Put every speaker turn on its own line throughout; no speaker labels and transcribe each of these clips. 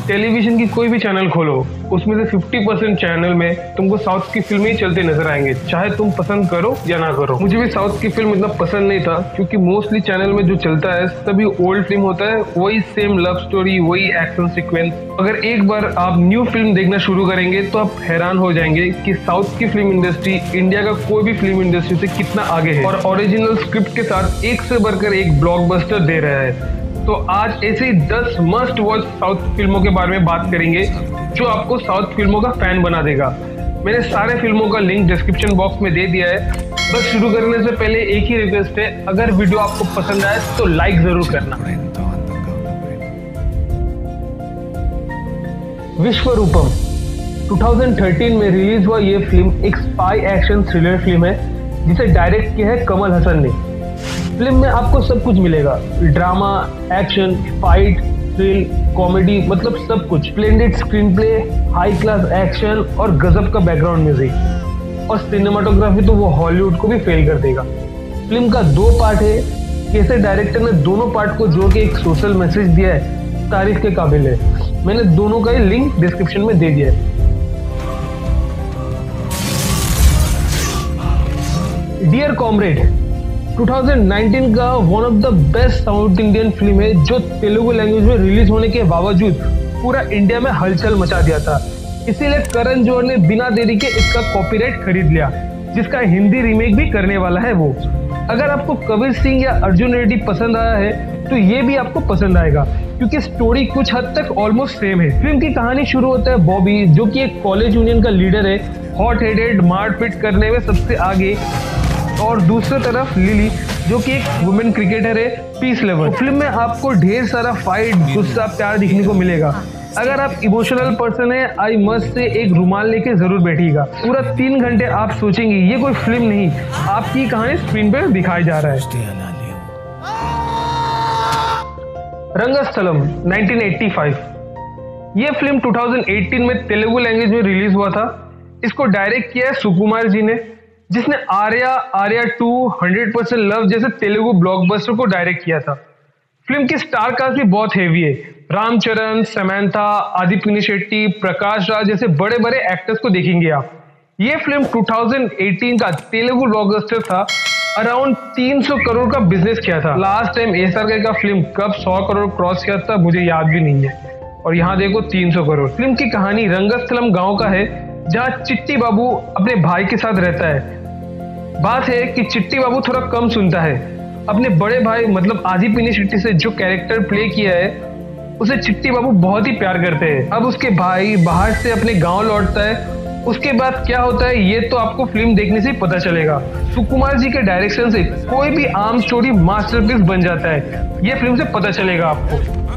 Television की कोई भी चैनल खोलो, उसमें से 50% चैनल में तुमको साउथ की फिल्में ही चलते नजर आएंगे, चाहे तुम पसंद करो या ना करो। मुझे भी साउथ की फिल्म इतना पसंद नहीं था, क्योंकि मोस्टली चैनल में जो चलता है सभी ओल्ड फिल्म होता है, वही सेम लव स्टोरी, वही एक्शन सीक्वेंस। अगर एक बार आप न्यू फिल्म देखना शुरू करेंगे तो आप हैरान हो जाएंगे कि साउथ की फिल्म इंडस्ट्री इंडिया का कोई भी फिल्म इंडस्ट्री से कितना आगे है और ओरिजिनल स्क्रिप्ट के साथ एक से बढ़कर एक ब्लॉकबस्टर दे रहा है। तो आज ऐसे ही 10 मस्ट वॉच साउथ फिल्मों के बारे में बात करेंगे जो आपको साउथ फिल्मों का फैन बना देगा। मैंने सारे फिल्मों का लिंक डिस्क्रिप्शन बॉक्स में दे दिया है। बस शुरू करने से पहले एक ही रिक्वेस्ट है, अगर वीडियो आपको पसंद आए तो लाइक जरूर करना। विश्वरूपम 2013 में रिलीज हुआ ये फिल्म एक स्पाई एक्शन थ्रिलर फिल्म है जिसे डायरेक्ट किया है कमल हसन ने। फिल्म में आपको सब कुछ मिलेगा, drama, action, fight, thrill, comedy, मतलब सब कुछ। Splendid screenplay, high class action और गजब का बैकग्राउंड म्यूजिक और सिनेमाटोग्राफी तो वो हॉलीवुड को भी फेल कर देगा। फिल्म का 2 पार्ट है। कैसे डायरेक्टर ने दोनों पार्ट को जोड़ के एक सोशल मैसेज दिया है, तारीफ के काबिल है। मैंने दोनों का ही लिंक डिस्क्रिप्शन में दे दिया है। डियर कॉमरेड 2019 का one of the best South Indian film है जो तेलुगु लैंग्वेज में रिलीज होने के बावजूद पूरा इंडिया में हलचल मचा दिया था। इसीलिए करण जौहर ने बिना देरी के इसका कॉपीराइट खरीद लिया, जिसका हिंदी रीमेक भी करने वाला है वो। अगर आपको कबीर सिंह या अर्जुन रेड्डी पसंद आया है तो ये भी आपको पसंद आएगा, क्योंकि स्टोरी कुछ हद तक ऑलमोस्ट सेम है। फिल्म की कहानी शुरू होता है बॉबी, जो कि एक कॉलेज यूनियन का लीडर है, हॉट हेडेड, मारपीट करने में सबसे आगे, और दूसरी तरफ लिली जो कि एक वुमेन क्रिकेटर है, पीस लवर। फिल्म में आपको ढेर सारा फाइट, गुस्सा, प्यार दिखने को मिलेगा। अगर आप इमोशनल पर्सन है, आई मस्ट से एक रुमाल लेके जरूर बैठिएगा। पूरा 3 घंटे आप सोचेंगे ये कोई फिल्म नहीं, आपकी कहानी स्क्रीन पर दिखाई जा रहा है। रंगस्थलम 1985 ये फिल्म 2018 में तेलुगु लैंग्वेज में रिलीज हुआ था। इसको डायरेक्ट किया है सुकुमार जी ने, जिसने आर्या 2, 100% लव जैसे तेलुगु ब्लॉकबस्टर को डायरेक्ट किया था। फिल्म की स्टार कास्ट भी बहुत हेवी है। रामचरण, समंथा, आदित्य पिनिशेट्टी, प्रकाश राज जैसे बड़े बड़े एक्टर्स को देखेंगे आप। ये फिल्म 2018 का तेलुगु ब्लॉकबस्टर था। अराउंड 300 करोड़ का बिजनेस किया था। लास्ट टाइम एसआरके का फिल्म कब 100 करोड़ क्रॉस किया था मुझे याद भी नहीं है, और यहाँ देखो 300 करोड़। फिल्म की कहानी रंगस्थलम गांव का है, जहाँ चिट्टी बाबू अपने भाई के साथ रहता है। बात है कि चिट्टी बाबू थोड़ा कम सुनता है। अपने बड़े भाई मतलब आदित्य पिनिशेट्टी से जो कैरेक्टर प्ले किया है, उसे चिट्टी बाबू बहुत ही प्यार करते हैं। अब उसके भाई बाहर से अपने गांव लौटता है। उसके बाद क्या होता है ये तो आपको फिल्म देखने से पता चलेगा। सुकुमार जी के डायरेक्शन से कोई भी आम स्टोरी मास्टरपीस बन जाता है, ये फिल्म से पता चलेगा आपको।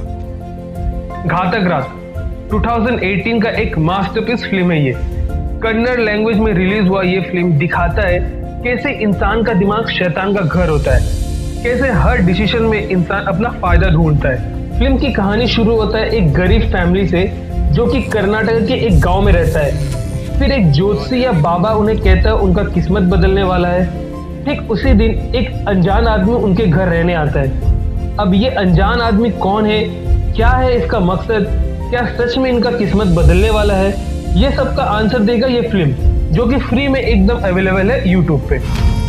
घातक रात 2018 का एक मास्टरपीस फिल्म है ये। कन्नड़ लैंग्वेज में रिलीज हुआ ये फिल्म दिखाता है कैसे इंसान का दिमाग शैतान का घर होता है, कैसे हर डिसीजन में इंसान अपना फायदा ढूंढता है। फिल्म की कहानी शुरू होता है एक गरीब फैमिली से जो कि कर्नाटक के एक गांव में रहता है। फिर एक ज्योतिषी या बाबा उन्हें कहता है उनका किस्मत बदलने वाला है। ठीक उसी दिन एक अनजान आदमी उनके घर रहने आता है। अब ये अनजान आदमी कौन है, क्या है इसका मकसद, क्या सच में इनका किस्मत बदलने वाला है, ये सब का आंसर देगा ये फिल्म, जो कि फ्री में एकदम अवेलेबल है यूट्यूब पे।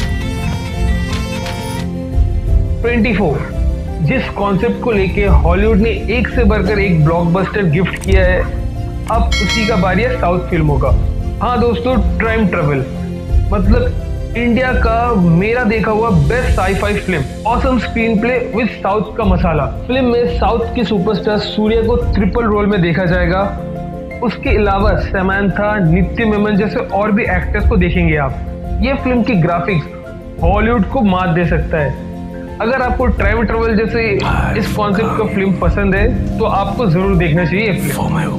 24 जिस कॉन्सेप्ट को लेके हॉलीवुड ने एक से बढ़कर एक ब्लॉकबस्टर गिफ्ट किया है, अब उसी का बारी है साउथ फिल्मों का। हाँ दोस्तों, टाइम ट्रेवल मतलब इंडिया का मेरा देखा हुआ best sci-fi film. Awesome screenplay with south का मसाला। फिल्म में साउथ की सुपरस्टार सूर्या को ट्रिपल रोल में देखा जाएगा। उसके अलावा समंथा, नित्य मेनन जैसे और भी एक्टर्स को देखेंगे आप। ये फिल्म की ग्राफिक्स हॉलीवुड को मात दे सकता है। अगर आपको टाइम ट्रेवल जैसे इस कॉन्सेप्ट का फिल्म पसंद है तो आपको जरूर देखना चाहिए ये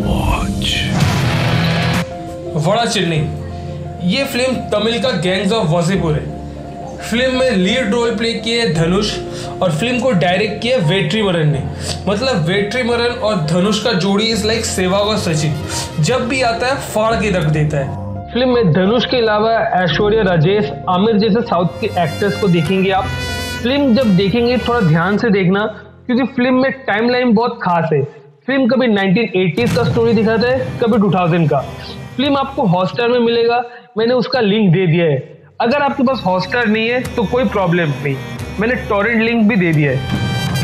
वड़ा चेन्नई ये फिल्म तमिल का गैंग्स ऑफ वासेपुर है। फिल्म में लीड रोल प्ले किए धनुष और फिल्म को डायरेक्ट किया वेट्रीमरन ने। मतलब वेट्रीमरन और धनुष का जोड़ी इज लाइक सहवाग और सचिन, जब भी आता है फाड़ के रख देता है।
फिल्म में धनुष के अलावा ऐश्वर्या राजेश, आमिर जैसे साउथ के एक्टर्स को देखेंगे आप। फिल्म जब देखेंगे थोड़ा ध्यान से देखना, क्योंकि फिल्म में टाइमलाइन बहुत खास है। फिल्म कभी 1980s का स्टोरी दिखाता है, कभी 2000 का। फिल्म आपको हॉटस्टार में मिलेगा, मैंने उसका लिंक दे दिया है। अगर आपके पास हॉटस्टार नहीं है तो कोई प्रॉब्लम नहीं, मैंने टॉरेंट लिंक भी दे दिया है।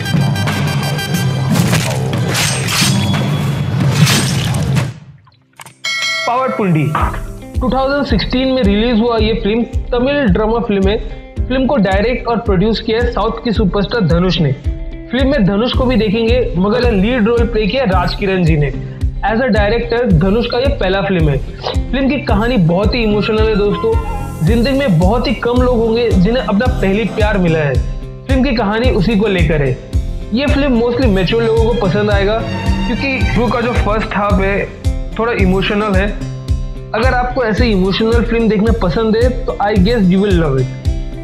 पावरपुंडी 2016 में रिलीज हुआ ये फिल्म तमिल ड्रामा फिल्म है। फिल्म को डायरेक्ट और प्रोड्यूस किया है साउथ की सुपरस्टार धनुष ने। फिल्म में धनुष को भी देखेंगे, मगर लीड रोल प्ले किया राजकिरण जी ने। एज अ डायरेक्टर धनुष का ये पहला फिल्म है। फिल्म की कहानी बहुत ही इमोशनल है दोस्तों। जिंदगी में बहुत ही कम लोग होंगे जिन्हें अपना पहली प्यार मिला है। फिल्म की कहानी उसी को लेकर है। ये फिल्म मोस्टली मैच्योर लोगों को पसंद आएगा, क्योंकि शुरू का जो फर्स्ट हाफ है थोड़ा इमोशनल है। अगर आपको ऐसे इमोशनल फिल्म देखना पसंद है तो I guess you will love it.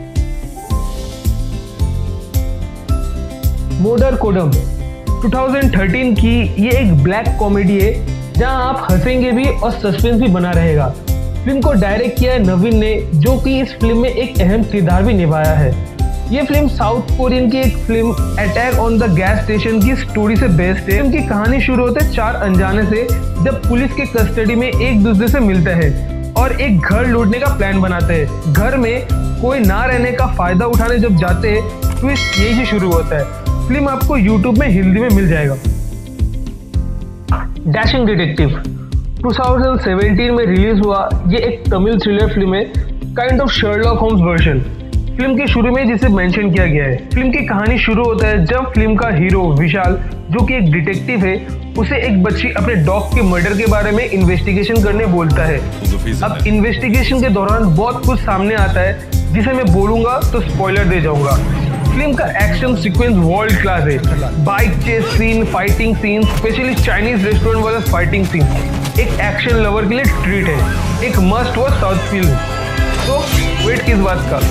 मोडर कोडम 2013 की ये एक ब्लैक कॉमेडी है जहां आप हंसेंगे भी और सस्पेंस भी बना रहेगा। फिल्म को डायरेक्ट किया है नवीन ने, जो कि इस फिल्म में एक अहम किरदार भी निभाया है। ये फिल्म साउथ कोरियन की एक film attack on the gas station की स्टोरी से बेस्ड है। फिल्म की कहानी शुरू होते है 4 अनजाने से, जब पुलिस के कस्टडी में एक दूसरे से मिलते हैं और एक घर लूटने का प्लान बनाते हैं। घर में कोई ना रहने का फायदा उठाने जब जाते हैं, ट्विस्ट यही से शुरू होता है। फिल्म आपको YouTube में हिंदी में मिल जाएगा। डैशिंग डिटेक्टिव 2017 में रिलीज हुआ ये एक तमिल थ्रिलर फिल्म है, kind of Sherlock Holmes version. Film के शुरू में जिसे मेंशन किया गया है। फिल्म की कहानी शुरू होता है जब फिल्म का हीरो विशाल, जो कि एक डिटेक्टिव है, उसे एक बच्ची अपने डॉग के मर्डर के बारे में इन्वेस्टिगेशन करने बोलता है। अब इन्वेस्टिगेशन के दौरान बहुत कुछ सामने आता है जिसे मैं बोलूंगा तो स्पॉइलर दे जाऊंगा। फिल्म का एक्शन सीक्वेंस वर्ल्ड क्लास है। Bike chase scene, fighting scene, specially Chinese restaurant वाला फाइटिंग सीन एक एक्शन लवर के लिए ट्रीट है। एक मस्ट वॉच साउथ फिल्म। तो वेट किस बात का।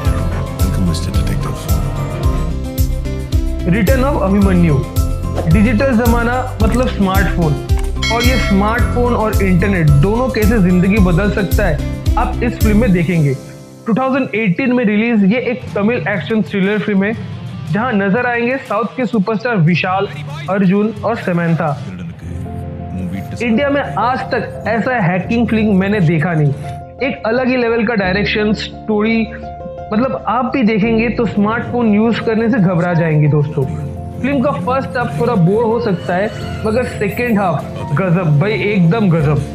Return of Abhimanyu. डिजिटल जमाना मतलब स्मार्टफोन, और ये स्मार्टफोन और इंटरनेट दोनों कैसे जिंदगी बदल सकता है आप इस फिल्म में देखेंगे। 2018 में रिलीज ये एक तमिल एक्शन थ्रिलर फिल्म है जहां नजर आएंगे साउथ के सुपरस्टार विशाल, अर्जुन और समंथा। इंडिया में आज तक ऐसा हैकिंग फिल्म मैंने देखा नहीं। एक अलग ही लेवल का डायरेक्शन, स्टोरी, मतलब आप भी देखेंगे तो स्मार्टफोन यूज करने से घबरा जाएंगे दोस्तों। फिल्म का फर्स्ट हाफ थोड़ा बोर हो सकता है, मगर सेकेंड हाफ गजब भाई, एकदम गजब।